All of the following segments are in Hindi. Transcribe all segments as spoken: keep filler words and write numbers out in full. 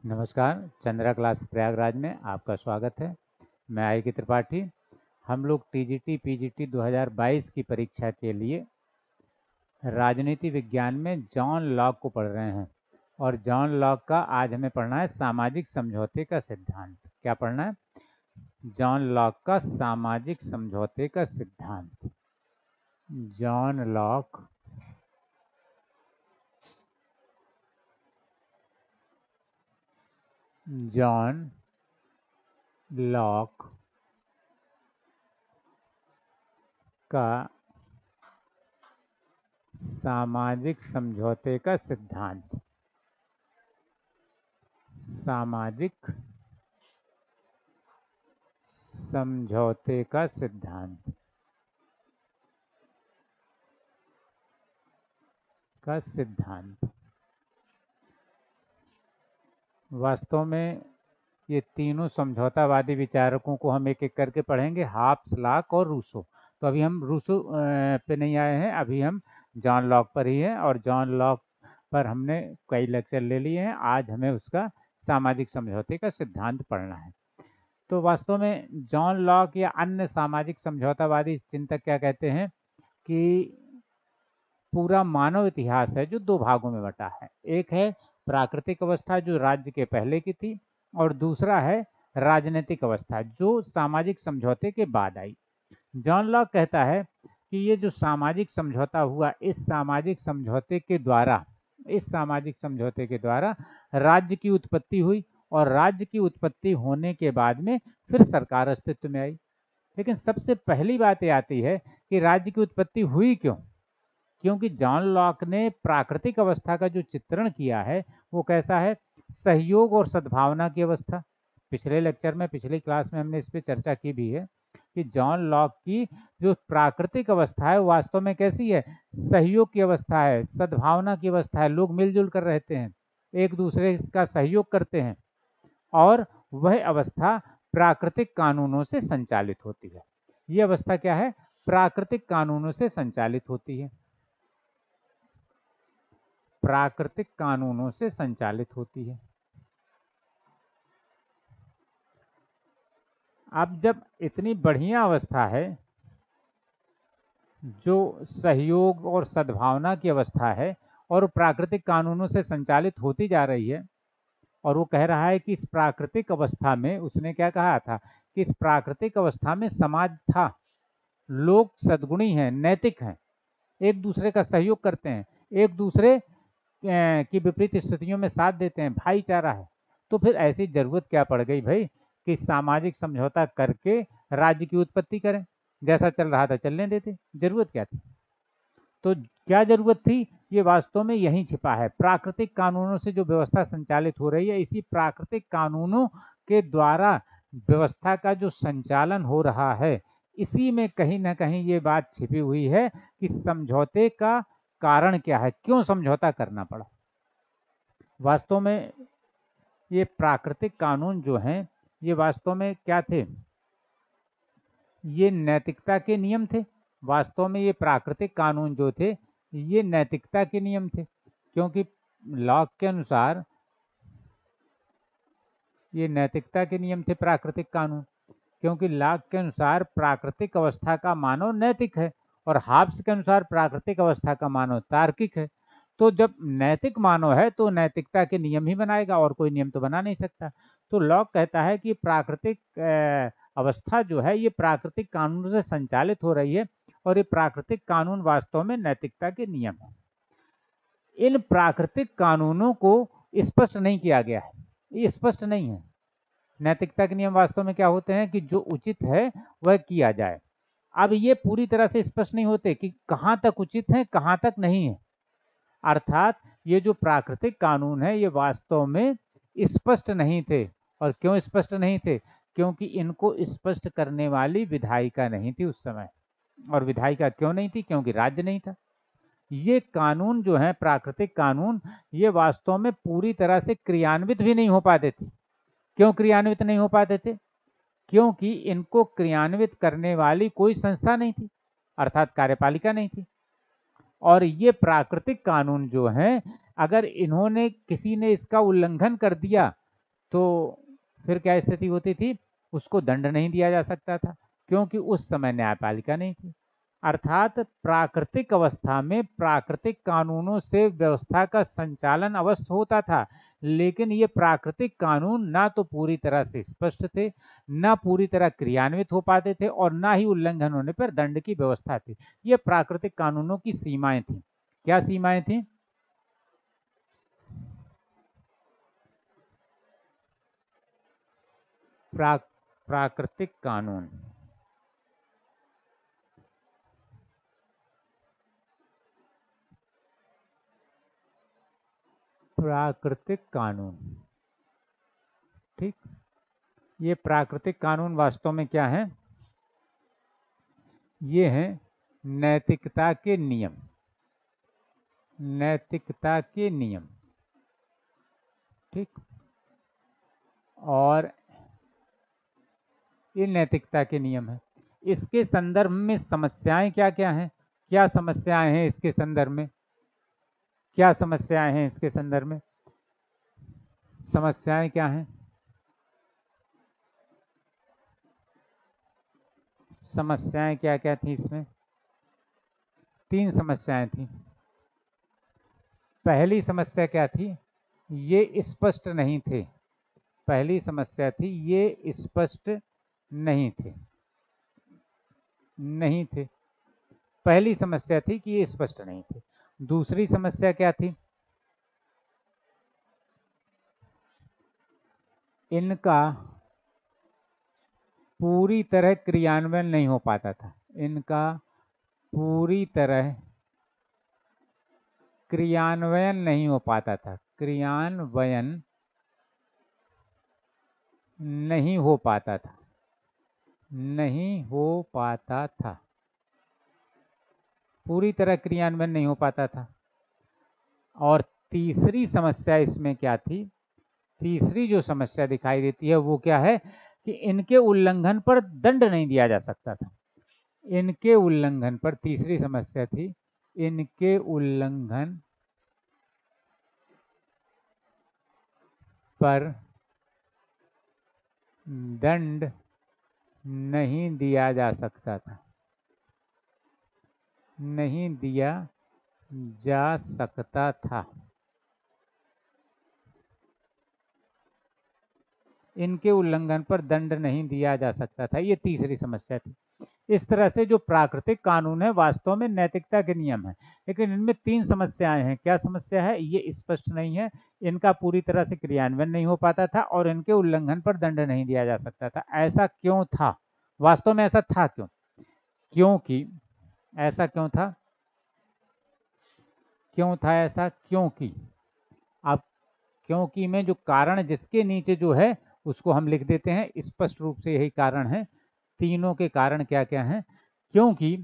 नमस्कार, चंद्रा क्लास प्रयागराज में आपका स्वागत है। मैं आई के त्रिपाठी। हम लोग टीजीटी पीजीटी दो हज़ार बाईस की परीक्षा के लिए राजनीति विज्ञान में जॉन लॉक को पढ़ रहे हैं और जॉन लॉक का आज हमें पढ़ना है सामाजिक समझौते का सिद्धांत। क्या पढ़ना है? जॉन लॉक का सामाजिक समझौते का सिद्धांत। जॉन लॉक जॉन लॉक का सामाजिक समझौते का सिद्धांत। सामाजिक समझौते का सिद्धांत का सिद्धांत वास्तव में ये तीनों समझौतावादी विचारकों को हम एक एक करके पढ़ेंगे, हाब्स, लॉक और रूसो। तो अभी हम रूसो पे नहीं आए हैं, अभी हम जॉन लॉक पर ही हैं और जॉन लॉक पर हमने कई लेक्चर ले लिए हैं। आज हमें उसका सामाजिक समझौते का सिद्धांत पढ़ना है। तो वास्तव में जॉन लॉक या अन्य सामाजिक समझौतावादी चिंतक क्या कहते हैं कि पूरा मानव इतिहास है जो दो भागों में बटा है। एक है प्राकृतिक अवस्था जो राज्य के पहले की थी और दूसरा है राजनीतिक अवस्था जो सामाजिक समझौते के बाद आई। जॉन लॉक कहता है कि ये जो सामाजिक समझौता हुआ, इस सामाजिक समझौते के द्वारा इस सामाजिक समझौते के द्वारा राज्य की उत्पत्ति हुई और राज्य की उत्पत्ति होने के बाद में फिर सरकार अस्तित्व में आई। लेकिन सबसे पहली बात ये आती है कि राज्य की उत्पत्ति हुई क्यों? क्योंकि जॉन लॉक ने प्राकृतिक अवस्था का जो चित्रण किया है वो कैसा है? सहयोग और सद्भावना की अवस्था। पिछले लेक्चर में, पिछली क्लास में हमने इस पर चर्चा की भी है कि जॉन लॉक की जो प्राकृतिक अवस्था है वास्तव में कैसी है? सहयोग की अवस्था है, सद्भावना की अवस्था है। लोग मिलजुल कर रहते हैं, एक दूसरे का सहयोग करते हैं और वह अवस्था प्राकृतिक कानूनों से संचालित होती है। ये अवस्था क्या है? प्राकृतिक कानूनों से संचालित होती है प्राकृतिक कानूनों से संचालित होती है। अब जब इतनी बढ़िया अवस्था है जो सहयोग और सद्भावना की अवस्था है और प्राकृतिक कानूनों से संचालित होती जा रही है, और वो कह रहा है कि इस प्राकृतिक अवस्था में, उसने क्या कहा था कि इस प्राकृतिक अवस्था में समाज था, लोग सद्गुणी हैं, नैतिक हैं, एक दूसरे का सहयोग करते हैं, एक दूसरे की विपरीत स्थितियों में साथ देते हैं, भाईचारा है। तो फिर ऐसी जरूरत क्या पड़ गई भाई कि सामाजिक समझौता करके राज्य की उत्पत्ति करें? जैसा चल रहा था चलने देते, जरूरत क्या थी? तो क्या जरूरत थी? ये वास्तव में यही छिपा है। प्राकृतिक कानूनों से जो व्यवस्था संचालित हो रही है, इसी प्राकृतिक कानूनों के द्वारा व्यवस्था का जो संचालन हो रहा है, इसी में कहीं ना कहीं ये बात छिपी हुई है कि समझौते का कारण क्या है, क्यों समझौता करना पड़ा। वास्तव में ये प्राकृतिक कानून जो हैं, ये वास्तव में क्या थे? ये नैतिकता के नियम थे। वास्तव में ये प्राकृतिक कानून जो थे ये नैतिकता के नियम थे, क्योंकि लॉक के अनुसार ये नैतिकता के नियम थे प्राकृतिक कानून, क्योंकि लॉक के अनुसार प्राकृतिक अवस्था का मानव नैतिक है और हाब्स के अनुसार प्राकृतिक अवस्था का मानव तार्किक है। तो जब नैतिक मानव है तो नैतिकता के नियम ही बनाएगा और कोई नियम तो बना नहीं सकता। तो लॉक कहता है कि प्राकृतिक अवस्था जो है ये प्राकृतिक कानून से संचालित हो रही है और ये प्राकृतिक कानून वास्तव में नैतिकता के नियम है। इन प्राकृतिक कानूनों को स्पष्ट नहीं किया गया है, ये स्पष्ट नहीं है। नैतिकता के नियम वास्तव में क्या होते हैं कि जो उचित है वह किया जाए। अब ये पूरी तरह से स्पष्ट नहीं होते कि कहाँ तक उचित है, कहाँ तक नहीं है। अर्थात ये जो प्राकृतिक कानून है ये वास्तव में स्पष्ट नहीं थे। और क्यों स्पष्ट नहीं थे? क्योंकि इनको स्पष्ट करने वाली विधायिका नहीं थी उस समय। और विधायिका क्यों नहीं थी? क्योंकि राज्य नहीं था। ये कानून जो है प्राकृतिक कानून, ये वास्तव में पूरी तरह से क्रियान्वित भी नहीं हो पाते थे। क्यों क्रियान्वित नहीं हो पाते थे? क्योंकि इनको क्रियान्वित करने वाली कोई संस्था नहीं थी, अर्थात कार्यपालिका नहीं थी। और ये प्राकृतिक कानून जो हैं, अगर इन्होंने किसी ने इसका उल्लंघन कर दिया तो फिर क्या स्थिति होती थी, उसको दंड नहीं दिया जा सकता था क्योंकि उस समय न्यायपालिका नहीं थी। अर्थात प्राकृतिक अवस्था में प्राकृतिक कानूनों से व्यवस्था का संचालन अवश्य होता था, लेकिन ये प्राकृतिक कानून ना तो पूरी तरह से स्पष्ट थे, ना पूरी तरह क्रियान्वित हो पाते थे और ना ही उल्लंघन होने पर दंड की व्यवस्था थी। ये प्राकृतिक कानूनों की सीमाएं थी। क्या सीमाएं थी? प्रा, प्राकृतिक कानून। प्राकृतिक कानून, ठीक। ये प्राकृतिक कानून वास्तव में क्या है? ये हैं नैतिकता के नियम। नैतिकता के नियम, ठीक। और ये नैतिकता के नियम है। इसके संदर्भ में समस्याएं क्या क्या हैं? क्या समस्याएं हैं इसके संदर्भ में? क्या समस्याएं हैं इसके संदर्भ में? समस्याएं क्या हैं? समस्याएं क्या क्या थी इसमें? तीन समस्याएं थी। पहली समस्या क्या थी? ये स्पष्ट नहीं थे। पहली समस्या थी ये स्पष्ट नहीं थे। नहीं थे पहली समस्या थी कि ये स्पष्ट नहीं थे। दूसरी समस्या क्या थी? इनका पूरी तरह क्रियान्वयन नहीं हो पाता था। इनका पूरी तरह क्रियान्वयन नहीं हो पाता था। क्रियान्वयन नहीं हो पाता था। नहीं हो पाता था। पूरी तरह क्रियान्वयन नहीं हो पाता था। और तीसरी समस्या इसमें क्या थी? तीसरी जो समस्या दिखाई देती है वो क्या है कि इनके उल्लंघन पर दंड नहीं दिया जा सकता था। इनके उल्लंघन पर, तीसरी समस्या थी इनके उल्लंघन पर दंड नहीं दिया जा सकता था। नहीं दिया जा सकता था। इनके उल्लंघन पर दंड नहीं दिया जा सकता था। ये तीसरी समस्या थी। इस तरह से जो प्राकृतिक कानून है वास्तव में नैतिकता के नियम है, लेकिन इनमें तीन समस्याएं हैं। क्या समस्या है? ये स्पष्ट नहीं है, इनका पूरी तरह से क्रियान्वयन नहीं हो पाता था और इनके उल्लंघन पर दंड नहीं दिया जा सकता था। ऐसा क्यों था? वास्तव में ऐसा था क्यों? क्योंकि ऐसा क्यों था? क्यों था ऐसा? क्योंकि अब क्योंकि में जो कारण जिसके नीचे जो है उसको हम लिख देते हैं। स्पष्ट रूप से यही कारण है। तीनों के कारण क्या क्या हैं? क्योंकि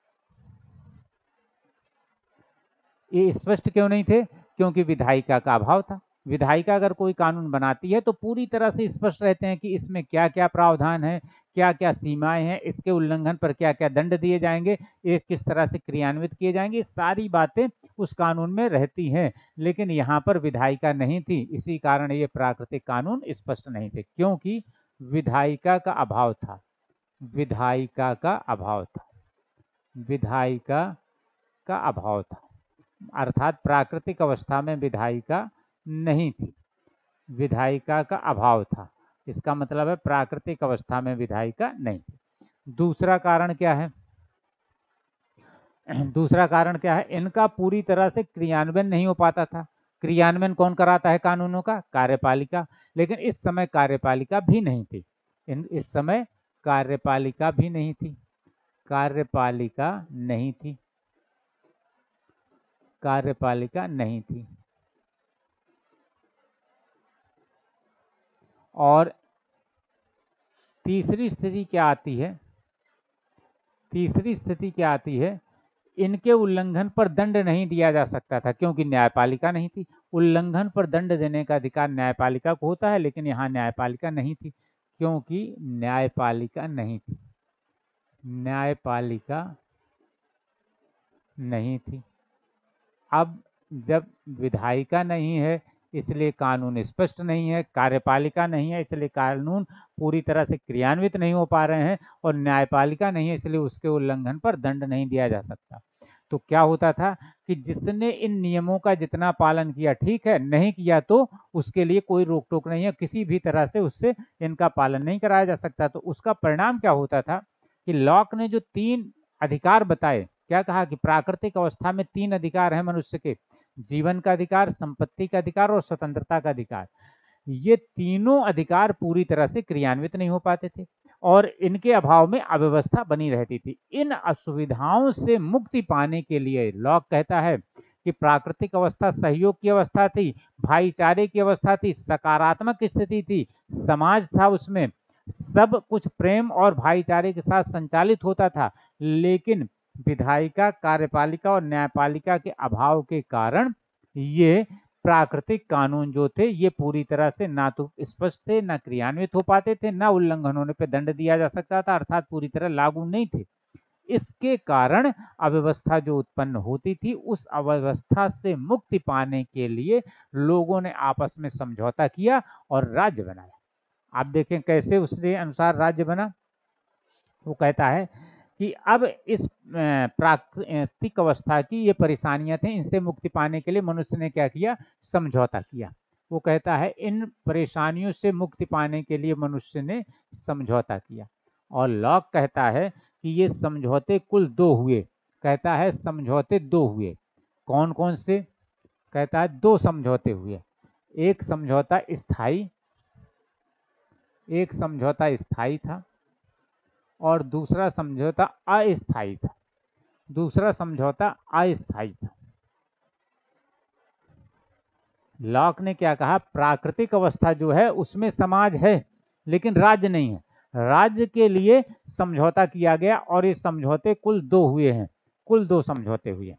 ये स्पष्ट क्यों नहीं थे? क्योंकि विधायिका का अभाव था। विधायिका अगर कोई कानून बनाती है तो पूरी तरह से स्पष्ट रहते हैं कि इसमें क्या क्या प्रावधान है, क्या क्या सीमाएं हैं, इसके उल्लंघन पर क्या क्या दंड दिए जाएंगे, ये किस तरह से क्रियान्वित किए जाएंगे, सारी बातें उस कानून में रहती हैं। लेकिन यहाँ पर विधायिका नहीं थी, इसी कारण ये प्राकृतिक कानून स्पष्ट नहीं थे, क्योंकि विधायिका का अभाव था। विधायिका का अभाव था। विधायिका का अभाव था। अर्थात प्राकृतिक अवस्था में विधायिका नहीं थी, विधायिका का अभाव था। इसका मतलब है प्राकृतिक अवस्था में विधायिका नहीं थी। दूसरा कारण क्या है? दूसरा कारण क्या है? इनका पूरी तरह से क्रियान्वयन नहीं हो पाता था। क्रियान्वयन कौन कराता है कानूनों का? कार्यपालिका। लेकिन इस समय कार्यपालिका भी नहीं थी। इन इस समय कार्यपालिका भी नहीं थी। कार्यपालिका नहीं थी। कार्यपालिका नहीं थी। और तीसरी स्थिति क्या आती है? तीसरी स्थिति क्या आती है? इनके उल्लंघन पर दंड नहीं दिया जा सकता था क्योंकि न्यायपालिका नहीं थी। उल्लंघन पर दंड देने का अधिकार न्यायपालिका को होता है, लेकिन यहाँ न्यायपालिका नहीं थी क्योंकि न्यायपालिका नहीं थी। न्यायपालिका नहीं थी। अब जब विधायिका नहीं है, इसलिए कानून स्पष्ट नहीं है, कार्यपालिका नहीं है इसलिए कानून पूरी तरह से क्रियान्वित नहीं हो पा रहे हैं, और न्यायपालिका नहीं है इसलिए उसके उल्लंघन पर दंड नहीं दिया जा सकता। तो क्या होता था कि जिसने इन नियमों का जितना पालन किया ठीक है, नहीं किया तो उसके लिए कोई रोक टोक नहीं है, किसी भी तरह से उससे इनका पालन नहीं कराया जा सकता। तो उसका परिणाम क्या होता था कि लॉक ने जो तीन अधिकार बताए, क्या कहा कि प्राकृतिक अवस्था में तीन अधिकार हैं मनुष्य के, जीवन का अधिकार, संपत्ति का अधिकार और स्वतंत्रता का अधिकार। ये तीनों अधिकार पूरी तरह से क्रियान्वित नहीं हो पाते थे और इनके अभाव में अव्यवस्था बनी रहती थी। इन असुविधाओं से मुक्ति पाने के लिए लॉक कहता है कि प्राकृतिक अवस्था सहयोग की अवस्था थी, भाईचारे की अवस्था थी, सकारात्मक स्थिति थी, समाज था, उसमें सब कुछ प्रेम और भाईचारे के साथ संचालित होता था, लेकिन विधायिका, कार्यपालिका और न्यायपालिका के अभाव के कारण ये प्राकृतिक कानून जो थे ये पूरी तरह से ना तो स्पष्ट थे, ना क्रियान्वित हो पाते थे, ना उल्लंघन होने पर दंड दिया जा सकता था, अर्थात पूरी तरह लागू नहीं थे। इसके कारण अव्यवस्था जो उत्पन्न होती थी, उस अव्यवस्था से मुक्ति पाने के लिए लोगों ने आपस में समझौता किया और राज्य बनाया। आप देखें कैसे उसके अनुसार राज्य बना। वो कहता है कि अब इस प्राकृतिक अवस्था की ये परेशानियां थी, इनसे मुक्ति पाने के लिए मनुष्य ने क्या किया, समझौता किया। वो कहता है इन परेशानियों से मुक्ति पाने के लिए मनुष्य ने समझौता किया। और लॉक कहता है कि ये समझौते कुल दो हुए। कहता है समझौते दो हुए। कौन कौन से? कहता है दो समझौते हुए। एक समझौता स्थायी एक समझौता स्थायी था और दूसरा समझौता अस्थायी था। दूसरा समझौता अस्थायी था। लॉक ने क्या कहा, प्राकृतिक अवस्था जो है उसमें समाज है लेकिन राज्य नहीं है। राज्य के लिए समझौता किया गया और ये समझौते कुल दो हुए हैं। कुल दो समझौते हुए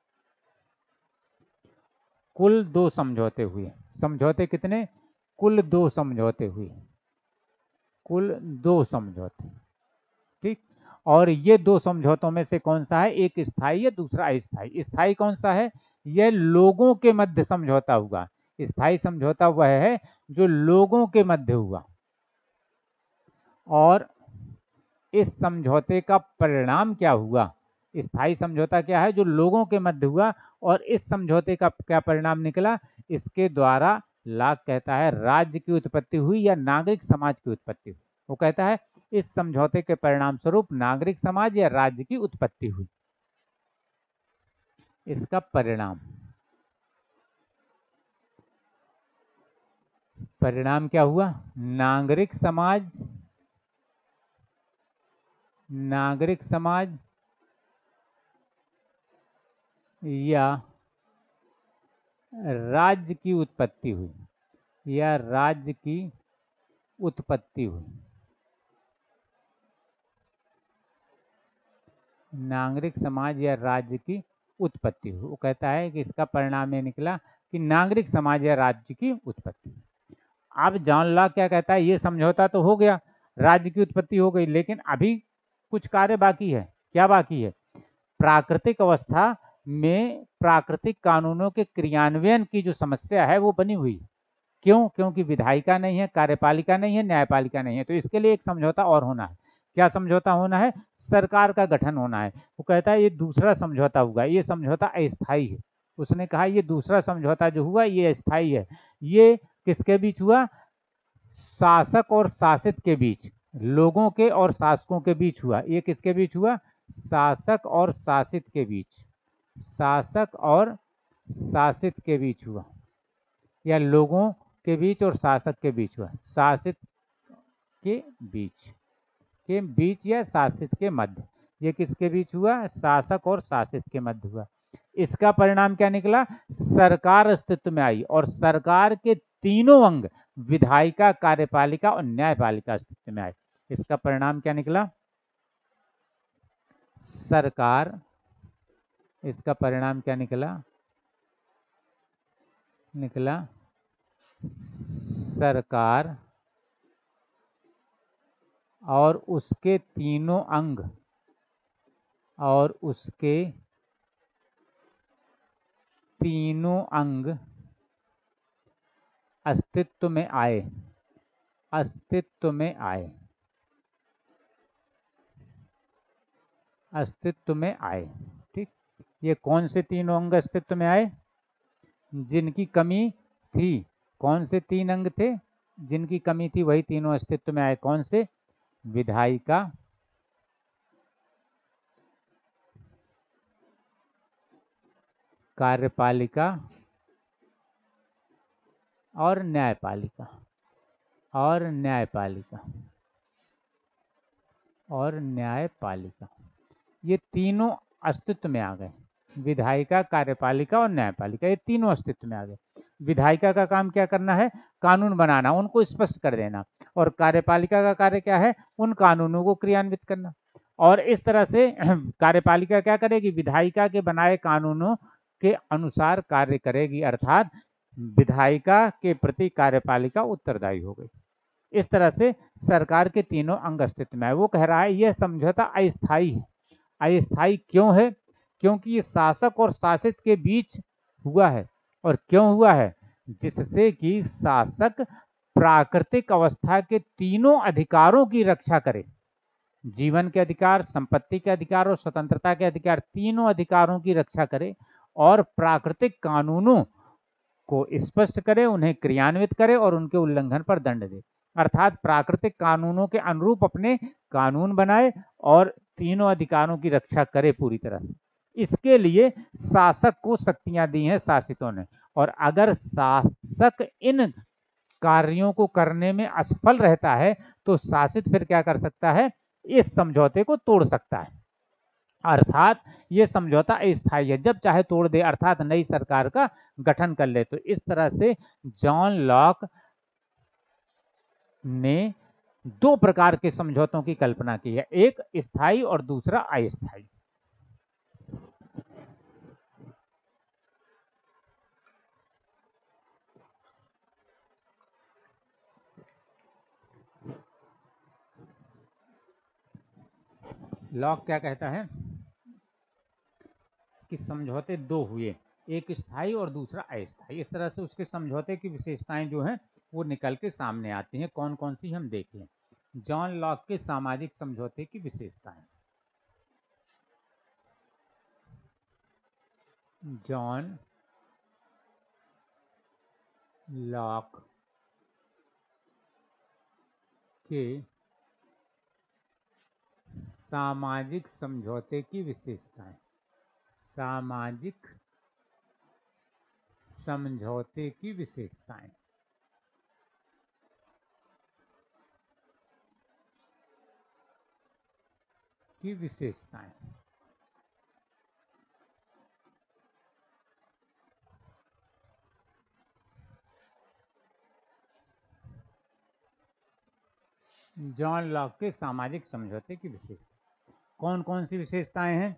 कुल दो समझौते हुए समझौते कितने? कुल दो समझौते हुए कुल दो समझौते। ठीक। और ये दो समझौतों में से कौन सा है? एक स्थायी है, दूसरा अस्थायी। स्थायी कौन सा है? यह लोगों के मध्य समझौता हुआ। स्थायी समझौता वह है जो लोगों के मध्य हुआ। और इस समझौते का परिणाम क्या हुआ? स्थायी समझौता क्या है? जो लोगों के मध्य हुआ। और इस समझौते का क्या परिणाम निकला? इसके द्वारा लॉक कहता है राज्य की उत्पत्ति हुई या नागरिक समाज की उत्पत्ति हुई। वो कहता है इस समझौते के परिणाम स्वरूप नागरिक समाज या राज्य की उत्पत्ति हुई। इसका परिणाम परिणाम क्या हुआ? नागरिक समाज नागरिक समाज या राज्य की उत्पत्ति हुई या राज्य की उत्पत्ति हुई। नागरिक समाज या राज्य की उत्पत्ति हुई। वो कहता है कि इसका परिणाम ये निकला कि नागरिक समाज या राज्य की उत्पत्ति। अब जॉन लॉक क्या कहता है, ये समझौता तो हो गया, राज्य की उत्पत्ति हो गई, लेकिन अभी कुछ कार्य बाकी है। क्या बाकी है? प्राकृतिक अवस्था में प्राकृतिक कानूनों के क्रियान्वयन की जो समस्या है वो बनी हुई। क्यों? क्योंकि विधायिका नहीं है, कार्यपालिका नहीं है, न्यायपालिका नहीं है। तो इसके लिए एक समझौता और होना है। क्या समझौता होना है? सरकार का गठन होना है। वो कहता है ये दूसरा समझौता हुआ, ये समझौता अस्थायी है। उसने कहा ये दूसरा समझौता जो हुआ ये अस्थायी है। ये किसके बीच हुआ? शासक और शासित के बीच, लोगों के और शासकों के बीच हुआ। ये किसके बीच हुआ? शासक और शासित के बीच। शासक और शासित के बीच हुआ या लोगों के बीच और शासक के बीच हुआ। शासित के बीच के बीच या शासित के मध्य। ये किसके बीच हुआ? शासक और शासित के मध्य हुआ। इसका परिणाम क्या निकला? सरकार अस्तित्व में आई और सरकार के तीनों अंग विधायिका, कार्यपालिका और न्यायपालिका अस्तित्व में आए। इसका परिणाम क्या निकला? सरकार इसका परिणाम क्या निकला? निकला सरकार और उसके तीनों अंग और उसके तीनों अंग अस्तित्व में आए, अस्तित्व में आए, अस्तित्व में आए। ठीक, ये कौन से तीनों अंग अस्तित्व में आए? जिनकी कमी थी। कौन से तीन अंग थे जिनकी कमी थी? वही तीनों अस्तित्व में आए। कौन से? विधायिका, कार्यपालिका और न्यायपालिका, और न्यायपालिका, और न्यायपालिका। ये तीनों अस्तित्व में आ गए। विधायिका, कार्यपालिका और न्यायपालिका, ये तीनों अस्तित्व में आ गए। विधायिका का काम क्या करना है? कानून बनाना, उनको स्पष्ट कर देना। और कार्यपालिका का कार्य क्या है? उन कानूनों को क्रियान्वित करना। और इस तरह से कार्यपालिका क्या करेगी? विधायिका के बनाए कानूनों के अनुसार कार्य करेगी, अर्थात विधायिका के प्रति कार्यपालिका उत्तरदायी हो गई। इस तरह से सरकार के तीनों अंग अस्तित्व में आए। वो कह रहा है यह समझौता अस्थायी है। अस्थायी क्यों है? क्योंकि ये शासक और शासित के बीच हुआ है। और क्यों हुआ है? जिससे कि शासक प्राकृतिक अवस्था के तीनों अधिकारों की रक्षा करे। जीवन के अधिकार, संपत्ति के अधिकार और स्वतंत्रता के अधिकार, तीनों अधिकारों की रक्षा करे और प्राकृतिक कानूनों को स्पष्ट करे, उन्हें क्रियान्वित करे और उनके उल्लंघन पर दंड दे। अर्थात प्राकृतिक कानूनों के अनुरूप अपने कानून बनाए और तीनों अधिकारों की रक्षा करे पूरी तरह से। इसके लिए शासक को शक्तियां दी हैं शासितों ने। और अगर शासक इन कार्यों को करने में असफल रहता है तो शासित फिर क्या कर सकता है? इस समझौते को तोड़ सकता है। अर्थात ये समझौता अस्थायी है, जब चाहे तोड़ दे, अर्थात नई सरकार का गठन कर ले। तो इस तरह से जॉन लॉक ने दो प्रकार के समझौतों की कल्पना की है, एक स्थायी और दूसरा अस्थायी। लॉक क्या कहता है कि समझौते दो हुए, एक स्थायी और दूसरा अस्थायी। इस तरह से उसके समझौते की विशेषताएं जो हैं वो निकल के सामने आती हैं। कौन कौन सी हम देख लें। जॉन लॉक के सामाजिक समझौते की विशेषताएं। जॉन लॉक के सामाजिक समझौते की विशेषताएं। सामाजिक समझौते की विशेषताएं। की विशेषताएं जॉन लॉक के सामाजिक समझौते की विशेषता कौन कौन सी विशेषताएं हैं?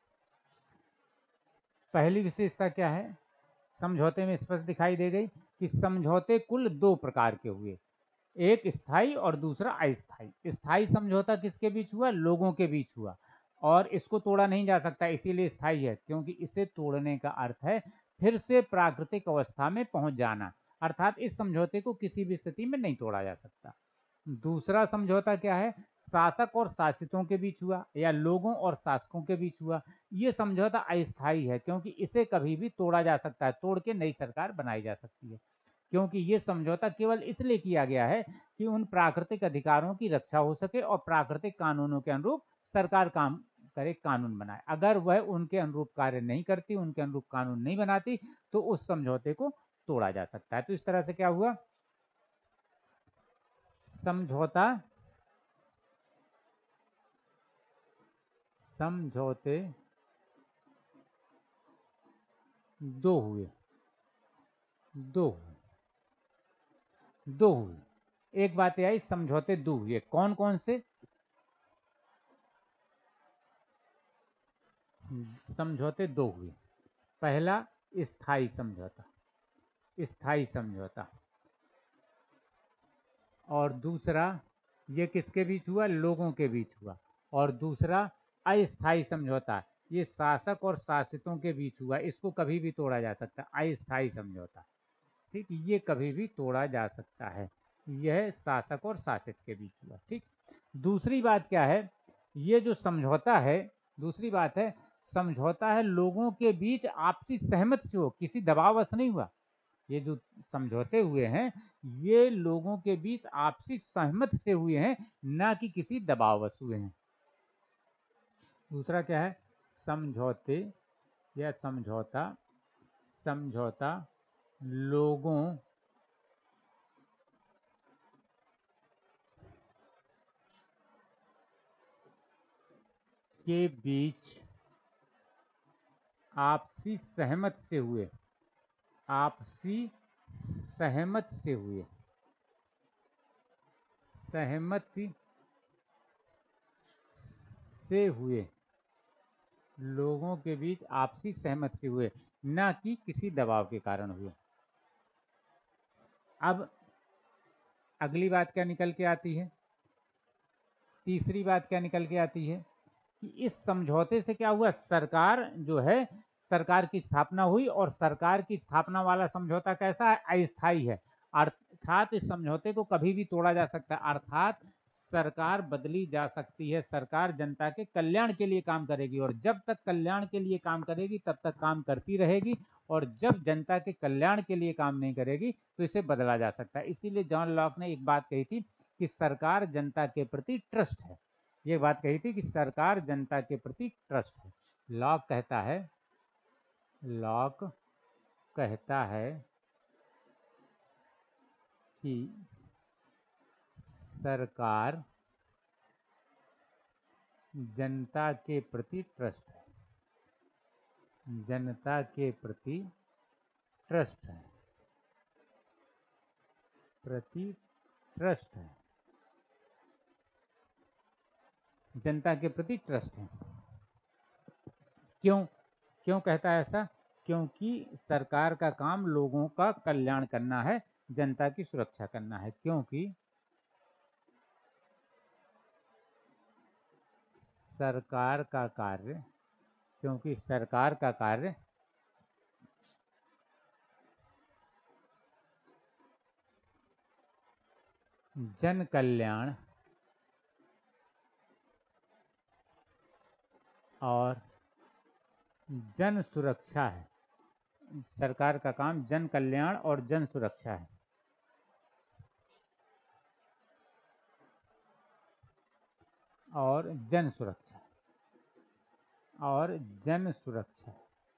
पहली विशेषता क्या है? समझौते में स्पष्ट दिखाई दे गई कि समझौते कुल दो प्रकार के हुए, एक स्थायी और दूसरा अस्थायी। स्थायी समझौता किसके बीच हुआ? लोगों के बीच हुआ, और इसको तोड़ा नहीं जा सकता, इसीलिए स्थायी है, क्योंकि इसे तोड़ने का अर्थ है फिर से प्राकृतिक अवस्था में पहुंच जाना। अर्थात इस समझौते को किसी भी स्थिति में नहीं तोड़ा जा सकता। दूसरा समझौता क्या है? शासक और शासितों के बीच हुआ या लोगों और शासकों के बीच हुआ। ये समझौता अस्थायी है क्योंकि इसे कभी भी तोड़ा जा सकता है, तोड़ के नई सरकार बनाई जा सकती है। क्योंकि ये समझौता केवल इसलिए किया गया है कि उन प्राकृतिक अधिकारों की रक्षा हो सके और प्राकृतिक कानूनों के अनुरूप सरकार काम करे, कानून बनाए। अगर वह उनके अनुरूप कार्य नहीं करती, उनके अनुरूप कानून नहीं बनाती, तो उस समझौते को तोड़ा जा सकता है। तो इस तरह से क्या हुआ? समझौता समझौते दो हुए दो हुए दो हुए एक बात यह आई, समझौते दो हुए। कौन कौन से? समझौते दो हुए। पहला स्थायी समझौता, स्थायी समझौता। और दूसरा, ये किसके बीच हुआ? लोगों के बीच हुआ। और दूसरा अस्थायी समझौता, ये शासक और शासितों के बीच हुआ, इसको कभी भी तोड़ा जा सकता, अस्थायी समझौता। ठीक, ये कभी भी तोड़ा जा सकता है। यह शासक और शासित के बीच हुआ। ठीक, दूसरी बात क्या है, ये जो समझौता है, दूसरी बात है समझौता है लोगों के बीच आपसी सहमति से हो, किसी दबाववश नहीं हुआ। ये जो समझौते हुए हैं ये लोगों के बीच आपसी सहमति से हुए हैं, ना कि किसी दबाववश हुए हैं। दूसरा क्या है, समझौते या समझौता समझौता लोगों के बीच आपसी सहमति से हुए, आपसी सहमति से हुए, सहमति से हुए, लोगों के बीच आपसी सहमति से हुए, ना कि किसी दबाव के कारण हुए। अब अगली बात क्या निकल के आती है, तीसरी बात क्या निकल के आती है कि इस समझौते से क्या हुआ, सरकार जो है, सरकार की स्थापना हुई और सरकार की स्थापना वाला समझौता कैसा है, अस्थायी है। अर्थात इस समझौते को कभी भी तोड़ा जा सकता है, अर्थात सरकार बदली जा सकती है, सरकार जनता के कल्याण के लिए काम करेगी और जब तक कल्याण के लिए काम करेगी तब तक काम करती रहेगी, और जब जनता के कल्याण के लिए काम नहीं करेगी तो इसे बदला जा सकता है। इसीलिए जॉन लॉक ने एक बात कही थी कि सरकार जनता के प्रति ट्रस्ट है, ये बात कही थी कि सरकार जनता के प्रति ट्रस्ट है। लॉक कहता है लॉक कहता है कि सरकार जनता के प्रति ट्रस्ट है, जनता के प्रति ट्रस्ट है, प्रति ट्रस्ट है, जनता के प्रति ट्रस्ट है। क्यों क्यों कहता है ऐसा, क्योंकि सरकार का काम लोगों का कल्याण करना है, जनता की सुरक्षा करना है, क्योंकि सरकार का कार्य क्योंकि सरकार का कार्य जन कल्याण और जन सुरक्षा है, सरकार का काम जन कल्याण और जन सुरक्षा है। और जन सुरक्षा और जन सुरक्षा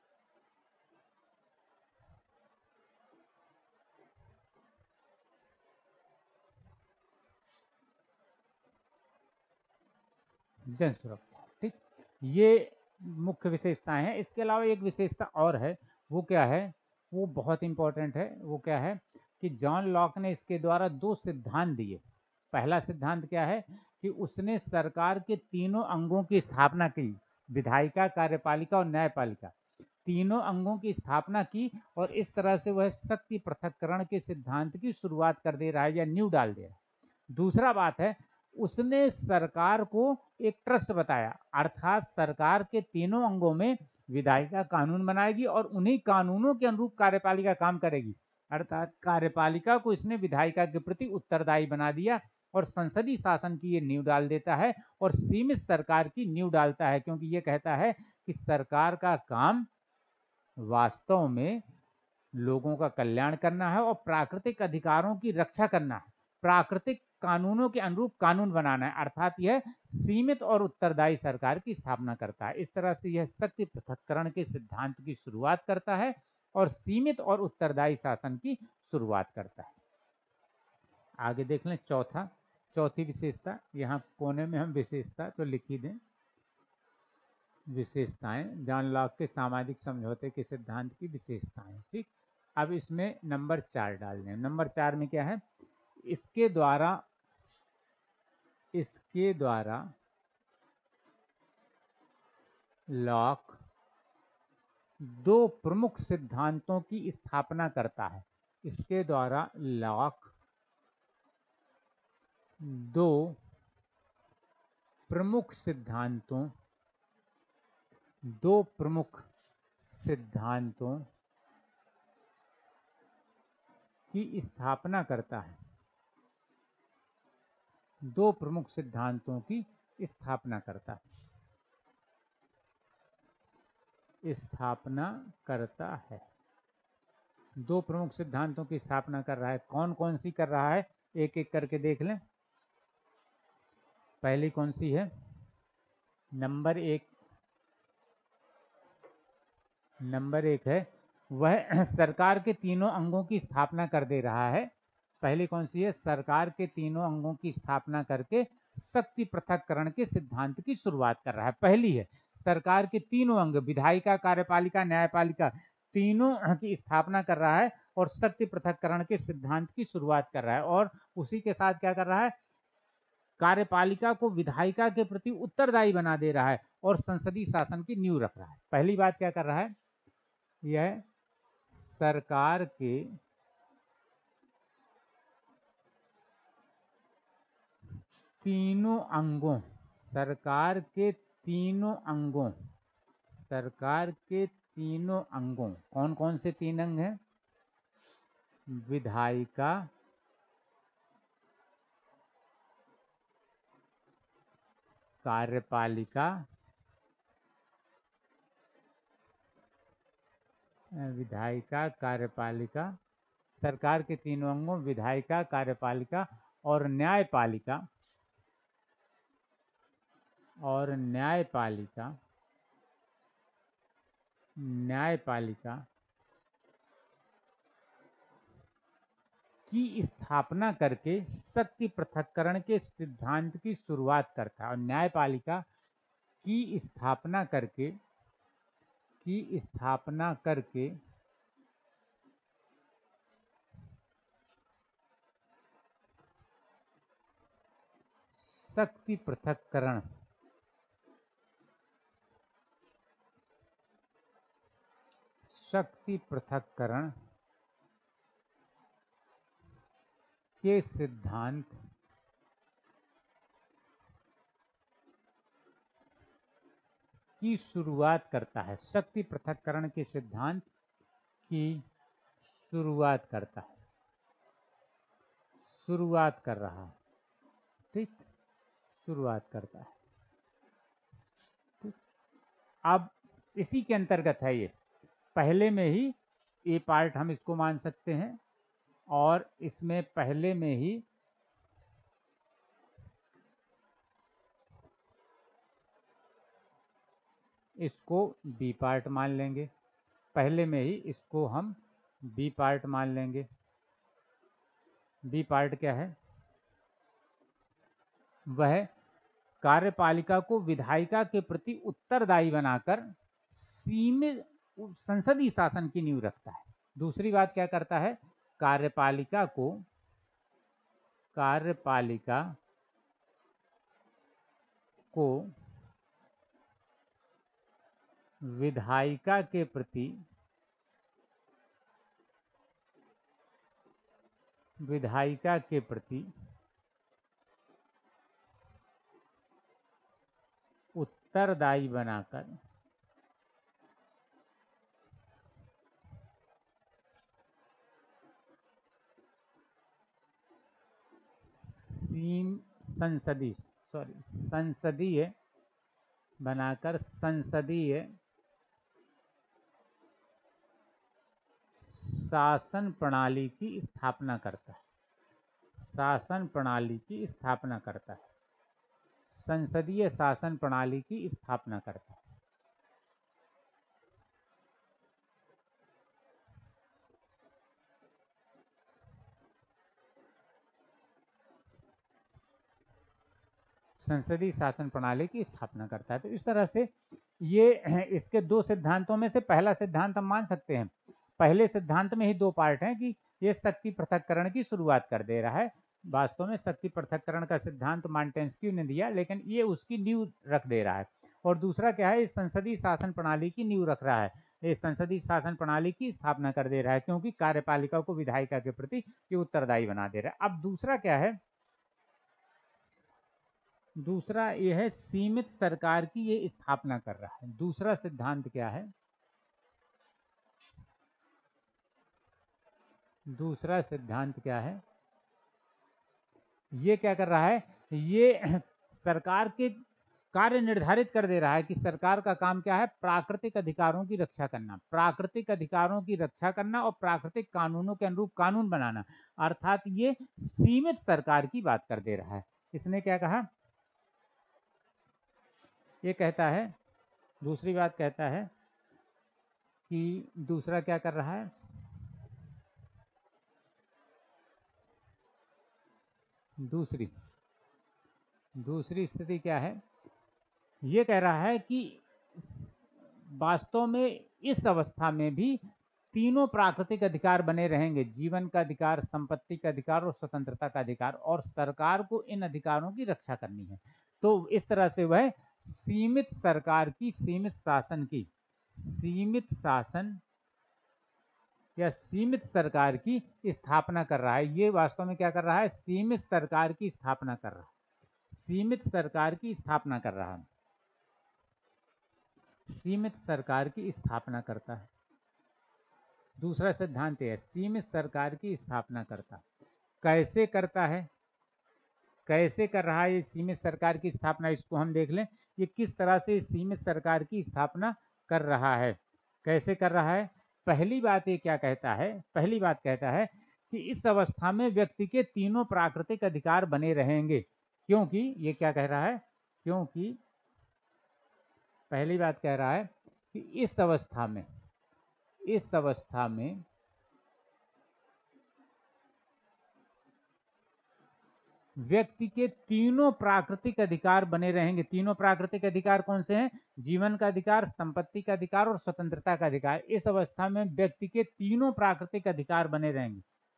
जन सुरक्षा। ठीक, ये मुख्य विशेषताएं हैं। इसके अलावा एक विशेषता और है, वो क्या है, वो बहुत इंपॉर्टेंट है। वो क्या है कि जॉन लॉक ने इसके द्वारा दो सिद्धांत दिए। पहला सिद्धांत क्या है कि उसने सरकार के तीनों अंगों की स्थापना की, विधायिका, कार्यपालिका और न्यायपालिका, तीनों अंगों की स्थापना की, और इस तरह से वह शक्ति पृथक्करण के सिद्धांत की शुरुआत कर दे रहा है या नींव डाल दे रहा है। दूसरा बात है, उसने सरकार को एक ट्रस्ट बताया, अर्थात सरकार के तीनों अंगों में विधायिका कानून बनाएगी और उन्हीं कानूनों के अनुरूप कार्यपालिका काम करेगी, अर्थात कार्यपालिका को इसने विधायिका के प्रति उत्तरदायी बना दिया और संसदीय शासन की ये नींव डाल देता है और सीमित सरकार की नींव डालता है, क्योंकि ये कहता है कि सरकार का काम वास्तव में लोगों का कल्याण करना है और प्राकृतिक अधिकारों की रक्षा करना है, प्राकृतिक कानूनों के अनुरूप कानून बनाना है, अर्थात यह सीमित और उत्तरदायी सरकार की स्थापना करता है। इस तरह से यह शक्ति पृथक्करण के सिद्धांत की शुरुआत करता है और सीमित और उत्तरदायी शासन की शुरुआत करता है। आगे देख लें चौथा चौथी विशेषता, यहाँ कोने में हम विशेषता तो लिख ही दें, विशेषताएं, जॉन लॉक के सामाजिक समझौते के सिद्धांत की विशेषताएं। ठीक, अब इसमें नंबर चार डाल दें। नंबर चार में क्या है, इसके द्वारा इसके द्वारा लॉक दो प्रमुख सिद्धांतों की स्थापना करता है। इसके द्वारा लॉक दो प्रमुख सिद्धांतों दो प्रमुख सिद्धांतों की स्थापना करता है। दो प्रमुख सिद्धांतों की स्थापना करता है स्थापना करता है दो प्रमुख सिद्धांतों की स्थापना कर रहा है। कौन कौन सी कर रहा है, एक एक करके देख लें। पहली कौन सी है? नंबर एक नंबर एक है वह सरकार के तीनों अंगों की स्थापना कर दे रहा है। पहली कौन सी है? सरकार के तीनों अंगों की स्थापना करके शक्ति पृथक्करण के सिद्धांत की शुरुआत कर रहा है। पहली है सरकार के तीनों अंग, विधायिका, कार्यपालिका, न्यायपालिका, तीनों की स्थापना कर रहा है और शक्ति पृथक्करण के सिद्धांत की शुरुआत कर रहा है। और उसी के साथ क्या कर रहा है? कार्यपालिका को विधायिका के प्रति उत्तरदायी बना दे रहा है और संसदीय शासन की नींव रख रहा है। पहली बात क्या कर रहा है? यह सरकार के तीनों अंगों सरकार के तीनों अंगों सरकार के तीनों अंगों कौन कौन से तीन अंग हैं? विधायिका, कार्यपालिका विधायिका कार्यपालिका सरकार के तीनों अंगों विधायिका, कार्यपालिका और न्यायपालिका और न्यायपालिका न्यायपालिका की स्थापना करके शक्ति पृथक्करण के सिद्धांत की शुरुआत करता है। और न्यायपालिका की स्थापना करके की स्थापना करके शक्ति पृथक्करण शक्ति पृथक्करण के सिद्धांत की शुरुआत करता है शक्ति पृथक्करण के सिद्धांत की शुरुआत करता है शुरुआत कर रहा है ठीक शुरुआत करता है ठीक। अब इसी के अंतर्गत है ये, पहले में ही ये पार्ट हम इसको मान सकते हैं और इसमें पहले में ही इसको बी पार्ट मान लेंगे। पहले में ही इसको हम बी पार्ट मान लेंगे। बी पार्ट क्या है? वह कार्यपालिका को विधायिका के प्रति उत्तरदायी बनाकर सीमित संसदीय शासन की नींव रखता है। दूसरी बात क्या करता है? कार्यपालिका को कार्यपालिका को विधायिका के प्रति विधायिका के प्रति उत्तरदायी बनाकर संसदीय सॉरी संसदीय बनाकर संसदीय शासन प्रणाली की स्थापना करता है शासन प्रणाली की स्थापना करता है संसदीय शासन प्रणाली की स्थापना करता है। संसदीय शासन प्रणाली की स्थापना करता है। तो इस तरह से ये इसके दो सिद्धांतों में से पहला सिद्धांत हम मान सकते हैं। पहले सिद्धांत में ही दो पार्ट हैं कि ये शक्ति पृथक्करण की शुरुआत कर दे रहा है। वास्तव में शक्ति पृथक्करण का सिद्धांत मॉन्टेस्क्यू ने दिया, लेकिन ये उसकी नींव रख दे रहा है। और दूसरा क्या है? इस संसदीय शासन प्रणाली की नींव रख रहा है, इस संसदीय शासन प्रणाली की स्थापना कर दे रहा है, क्योंकि कार्यपालिका को विधायिका के प्रति ये उत्तरदायी बना दे रहा है। अब दूसरा क्या है? दूसरा ये है सीमित सरकार की ये स्थापना कर रहा है। दूसरा सिद्धांत क्या है? दूसरा सिद्धांत क्या है, ये क्या कर रहा है, ये सरकार के कार्य निर्धारित कर दे रहा है कि सरकार का काम क्या है, प्राकृतिक अधिकारों की रक्षा करना, प्राकृतिक अधिकारों की रक्षा करना और प्राकृतिक कानूनों के अनुरूप कानून बनाना। अर्थात ये सीमित सरकार की बात कर दे रहा है। इसने क्या कहा, ये कहता है, दूसरी बात कहता है कि दूसरा क्या कर रहा है, दूसरी दूसरी स्थिति क्या है, ये कह रहा है कि वास्तव में इस अवस्था में भी तीनों प्राकृतिक अधिकार बने रहेंगे, जीवन का अधिकार, संपत्ति का अधिकार और स्वतंत्रता का अधिकार, और सरकार को इन अधिकारों की रक्षा करनी है। तो इस तरह से वह सीमित सरकार की, सीमित शासन की, सीमित शासन या सीमित सरकार की स्थापना कर रहा है। ये वास्तव में क्या कर रहा है, सीमित सरकार की स्थापना कर रहा है, सीमित सरकार की स्थापना कर रहा है, सीमित सरकार की स्थापना करता है। दूसरा सिद्धांत है सीमित सरकार की स्थापना करता। कैसे करता है, कैसे कर रहा है ये सीमित सरकार की स्थापना, इसको हम देख लें। ये किस तरह से सीमित सरकार की स्थापना कर रहा है, कैसे कर रहा है। पहली बात ये क्या कहता है, पहली बात कहता है कि इस अवस्था में व्यक्ति के तीनों प्राकृतिक अधिकार बने रहेंगे, क्योंकि ये क्या कह रहा है, क्योंकि पहली बात कह रहा है कि इस अवस्था में, इस अवस्था में व्यक्ति के तीनों प्राकृतिक अधिकार बने रहेंगे। तीनों प्राकृतिक अधिकार कौन से हैं, जीवन का अधिकार, संपत्ति का अधिकार और स्वतंत्रता का अधिकार। इस अवस्था में व्यक्ति के तीनों प्राकृतिक अधिकार बने रहेंगे,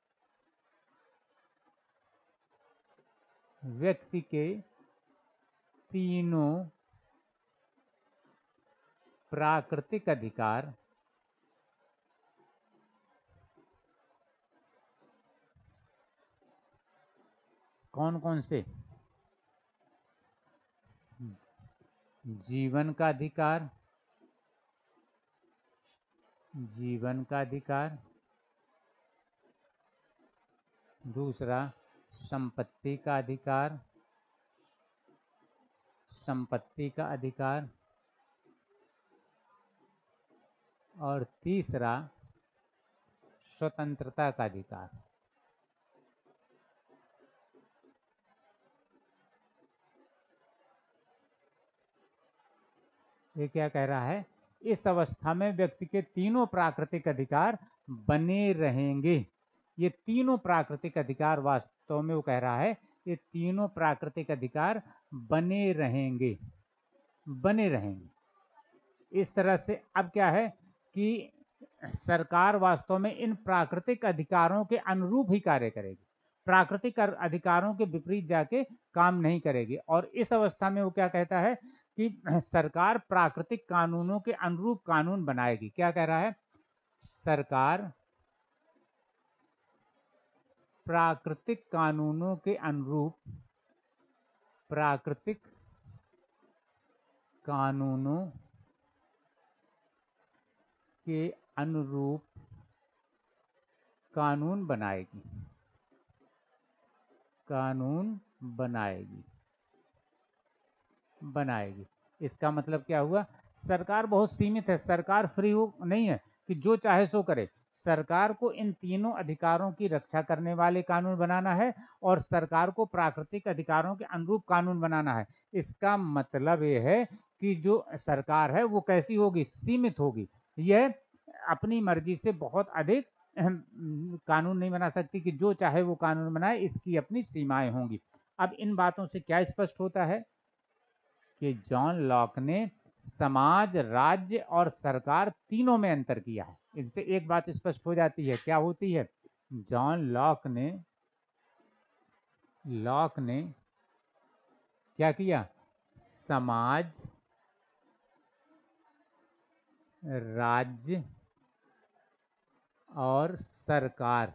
व्यक्ति के तीनों प्राकृतिक अधिकार कौन कौन से, जीवन का अधिकार, जीवन का अधिकार, दूसरा संपत्ति का अधिकार, संपत्ति का अधिकार, और तीसरा स्वतंत्रता का अधिकार। ये क्या कह रहा है, इस अवस्था में व्यक्ति के तीनों प्राकृतिक अधिकार बने रहेंगे। ये तीनों प्राकृतिक अधिकार वास्तव में वो कह रहा है, ये तीनों प्राकृतिक अधिकार बने रहेंगे, बने रहेंगे। इस तरह से अब क्या है कि सरकार वास्तव में इन प्राकृतिक अधिकारों के अनुरूप ही कार्य करेगी, प्राकृतिक अधिकारों के विपरीत जाके काम नहीं करेगी। और इस अवस्था में वो क्या कहता है कि सरकार प्राकृतिक कानूनों के अनुरूप कानून बनाएगी। क्या कह रहा है, सरकार प्राकृतिक कानूनों के अनुरूप, प्राकृतिक कानूनों के अनुरूप कानून बनाएगी, कानून बनाएगी, बनाएगी। इसका मतलब क्या हुआ, सरकार बहुत सीमित है, सरकार फ्री हो नहीं है कि जो चाहे सो करे। सरकार को इन तीनों अधिकारों की रक्षा करने वाले कानून बनाना है और सरकार को प्राकृतिक अधिकारों के अनुरूप कानून बनाना है। इसका मतलब ये है कि जो सरकार है वो कैसी होगी, सीमित होगी। यह अपनी मर्जी से बहुत अधिक कानून नहीं बना सकती कि जो चाहे वो कानून बनाए, इसकी अपनी सीमाएं होंगी। अब इन बातों से क्या स्पष्ट होता है कि जॉन लॉक ने समाज, राज्य और सरकार तीनों में अंतर किया है। इनसे एक बात स्पष्ट हो जाती है, क्या होती है, जॉन लॉक ने लॉक ने क्या किया, समाज, राज्य और सरकार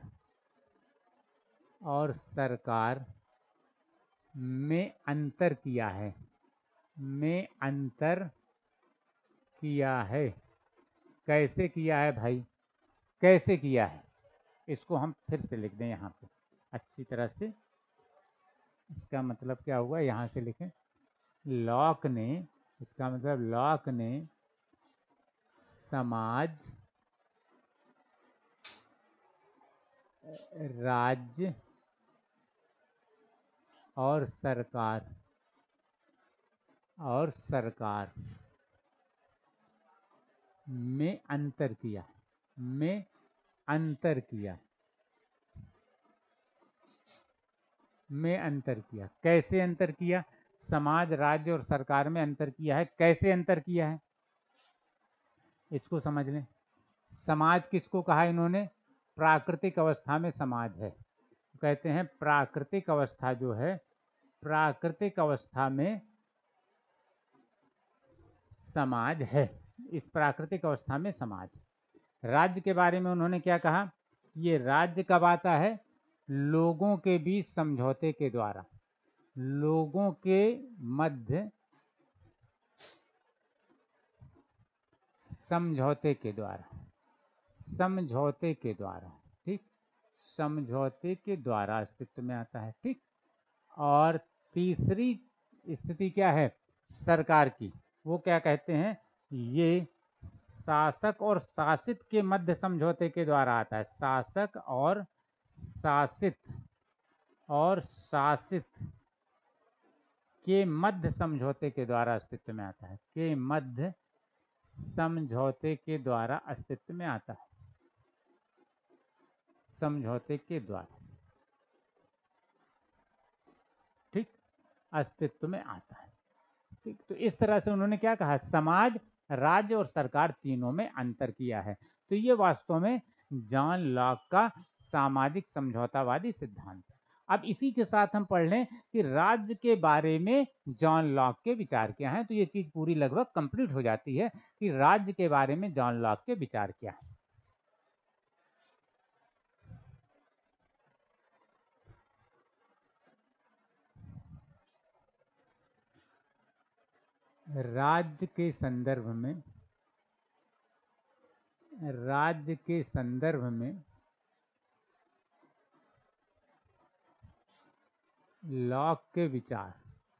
और सरकार में अंतर किया है, में अंतर किया है। कैसे किया है भाई, कैसे किया है, इसको हम फिर से लिख दें यहाँ पे अच्छी तरह से। इसका मतलब क्या हुआ, यहाँ से लिखें लॉक ने, इसका मतलब लॉक ने समाज, राज्य और सरकार और सरकार में अंतर किया में अंतर किया में अंतर किया। कैसे अंतर किया? समाज, राज्य और सरकार में अंतर किया है। कैसे अंतर किया है इसको समझ लें। समाज किसको कहा इन्होंने? प्राकृतिक अवस्था में समाज है, कहते हैं प्राकृतिक अवस्था जो है, प्राकृतिक अवस्था में समाज है। इस प्राकृतिक अवस्था में समाज। राज्य के बारे में उन्होंने क्या कहा? ये राज्य कब आता है? लोगों के बीच समझौते के द्वारा, लोगों के मध्य समझौते के द्वारा, समझौते के द्वारा, ठीक, समझौते के द्वारा अस्तित्व में आता है, ठीक। और तीसरी स्थिति क्या है सरकार की? वो क्या कहते हैं? ये शासक और शासित के मध्य समझौते के द्वारा आता है। शासक और शासित और शासित के मध्य समझौते के द्वारा अस्तित्व में आता है। के मध्य समझौते के द्वारा अस्तित्व में आता है। समझौते के द्वारा, ठीक, अस्तित्व में आता है, ठीक। तो इस तरह से उन्होंने क्या कहा? समाज, राज्य और सरकार तीनों में अंतर किया है। तो ये वास्तव में जॉन लॉक का सामाजिक समझौतावादी सिद्धांत है। अब इसी के साथ हम पढ़ लें कि राज्य के बारे में जॉन लॉक के विचार क्या हैं। तो ये चीज पूरी लगभग कंप्लीट हो जाती है कि राज्य के बारे में जॉन लॉक के विचार क्या हैं। राज्य के संदर्भ में राज्य के संदर्भ में लॉक के विचार,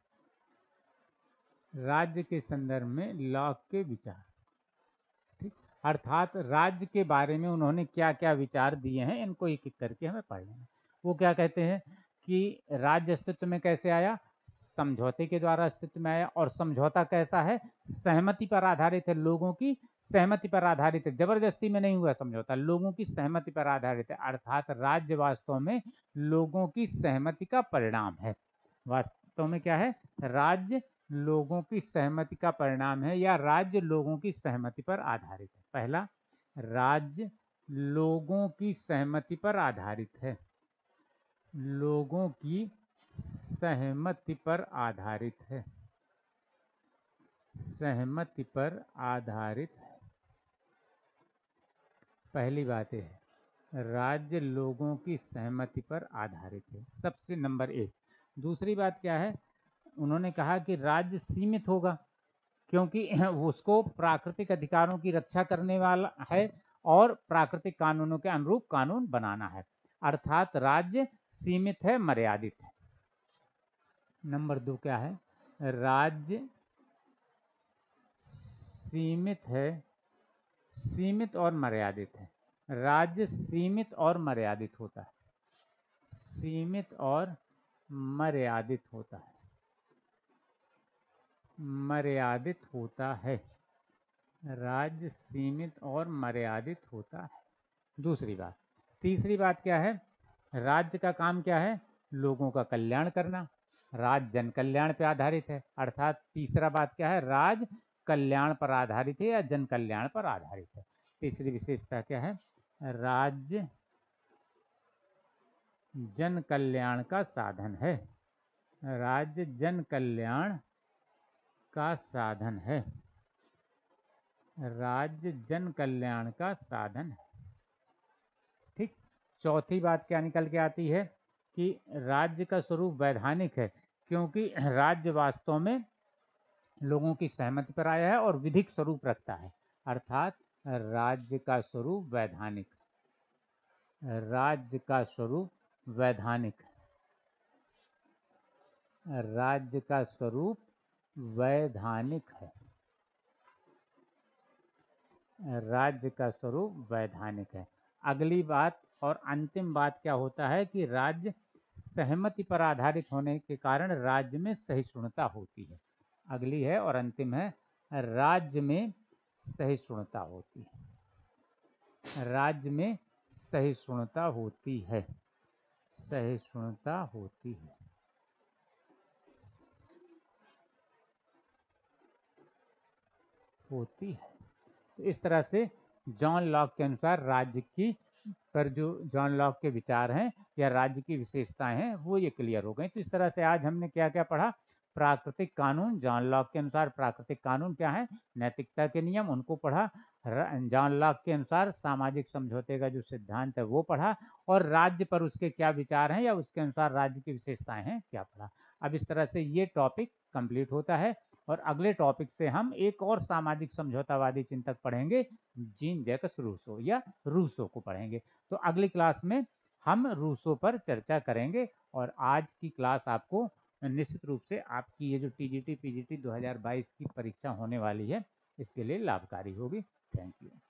राज्य के संदर्भ में लॉक के विचार, ठीक। अर्थात राज्य के बारे में उन्होंने क्या क्या विचार दिए हैं, इनको एक एक करके हमें पढ़ लेना। वो क्या कहते हैं कि राज्य अस्तित्व में कैसे आया? समझौते के द्वारा अस्तित्व में आया। और समझौता कैसा है? सहमति पर आधारित है, लोगों की सहमति पर आधारित है, जबरदस्ती में नहीं हुआ समझौता, लोगों की सहमति पर आधारित है। अर्थात राज्य वास्तव में लोगों की सहमति का परिणाम है। वास्तव में क्या है? राज्य लोगों की सहमति का परिणाम है, या राज्य लोगों की सहमति पर आधारित है। पहला, राज्य लोगों की सहमति पर आधारित है, लोगों की सहमति पर आधारित है, सहमति पर आधारित है। पहली बात है राज्य लोगों की सहमति पर आधारित है, सबसे नंबर एक। दूसरी बात क्या है? उन्होंने कहा कि राज्य सीमित होगा, क्योंकि उसको प्राकृतिक अधिकारों की रक्षा करने वाला है और प्राकृतिक कानूनों के अनुरूप कानून बनाना है। अर्थात राज्य सीमित है, मर्यादित है। नंबर दो क्या है? राज्य सीमित है, सीमित और मर्यादित है। राज्य सीमित और मर्यादित होता है, सीमित और मर्यादित होता है, मर्यादित होता है। राज्य सीमित और मर्यादित होता है, दूसरी बात। तीसरी बात क्या है? राज्य का काम क्या है? लोगों का कल्याण करना। राज्य जन कल्याण पर आधारित है। अर्थात तीसरा बात क्या है? राज्य कल्याण पर आधारित है या जन कल्याण पर आधारित है। तीसरी विशेषता क्या है? राज्य जन कल्याण का साधन है, राज्य जन कल्याण का साधन है, राज्य जन कल्याण का साधन है, ठीक। चौथी बात क्या निकल के आती है? कि राज्य का स्वरूप वैधानिक है, क्योंकि राज्य वास्तव में लोगों की सहमति पर आया है और विधिक स्वरूप रखता है। अर्थात राज्य का स्वरूप वैधानिक, राज्य का स्वरूप वैधानिक है। राज्य का स्वरूप वैधानिक है। राज्य का स्वरूप वैधानिक है। अगली बात और अंतिम बात क्या होता है कि राज्य सहमति पर आधारित होने के कारण राज्य में सहिष्णुता होती है। अगली है और अंतिम है, राज्य में सहिष्णुता होती है। राज्य में सहिष्णुता होती है। सहिष्णुता होती है। होती है। तो इस तरह से जॉन लॉक के अनुसार राज्य की पर जो जॉन लॉक के विचार हैं या राज्य की विशेषताएं हैं वो ये क्लियर हो गई। तो इस तरह से आज हमने क्या क्या पढ़ा? प्राकृतिक कानून, जॉन लॉक के अनुसार प्राकृतिक कानून क्या है? नैतिकता के नियम, उनको पढ़ा। जॉन लॉक के अनुसार सामाजिक समझौते का जो सिद्धांत है वो पढ़ा, और राज्य पर उसके क्या विचार हैं या उसके अनुसार राज्य की विशेषताएं हैं क्या पढ़ा। अब इस तरह से ये टॉपिक कंप्लीट होता है और अगले टॉपिक से हम एक और सामाजिक समझौतावादी चिंतक पढ़ेंगे, जीन जैकस रूसो या रूसो को पढ़ेंगे। तो अगली क्लास में हम रूसो पर चर्चा करेंगे। और आज की क्लास आपको निश्चित रूप से आपकी ये जो टीजीटी पीजीटी दो हज़ार बाईस की परीक्षा होने वाली है इसके लिए लाभकारी होगी। Thank you.